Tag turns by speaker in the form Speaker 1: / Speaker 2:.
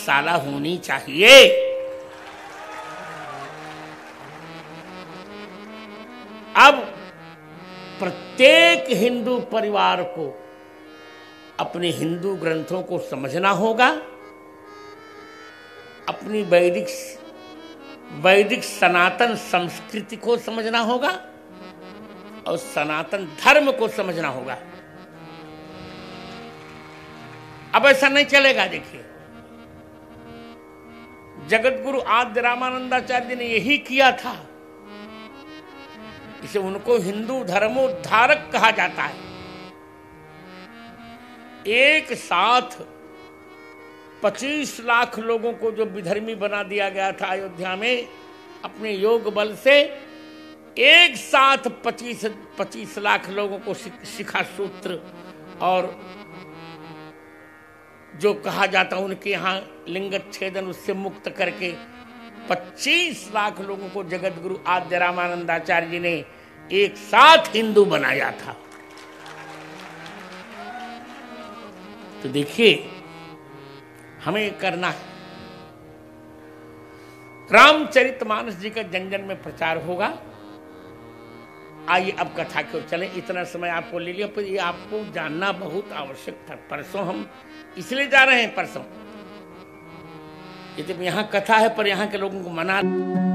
Speaker 1: पाठशाला होनी चाहिए। अब प्रत्येक हिंदू परिवार को अपने हिंदू ग्रंथों को समझना होगा, अपनी वैदिक सनातन संस्कृति को समझना होगा और सनातन धर्म को समझना होगा। अब ऐसा नहीं चलेगा। देखिए, जगत गुरु आद्य रामानंदाचार्य ने यही किया था। इसे उनको हिंदू धर्मोद्धारक कहा जाता है। एक साथ 25 लाख लोगों को जो विधर्मी बना दिया गया था अयोध्या में, अपने योग बल से एक साथ 25 लाख लोगों को शिखा सूत्र और जो कहा जाता उनके यहाँ लिंगच्छेदन उससे मुक्त करके 25 लाख लोगों को जगत गुरु आद्य रामानंदाचार्य जी ने एक साथ हिंदू बनाया था। तो देखिए, हमें करना है। रामचरितमानस जी का जन जन में प्रचार होगा। आइए अब कथा की ओर चलें। इतना समय आपको ले लिया, पर ये आपको जानना बहुत आवश्यक था। परसों हम इसलिए जा रहे हैं, परसों ये तो यहाँ कथा है पर यहाँ के लोगों को मना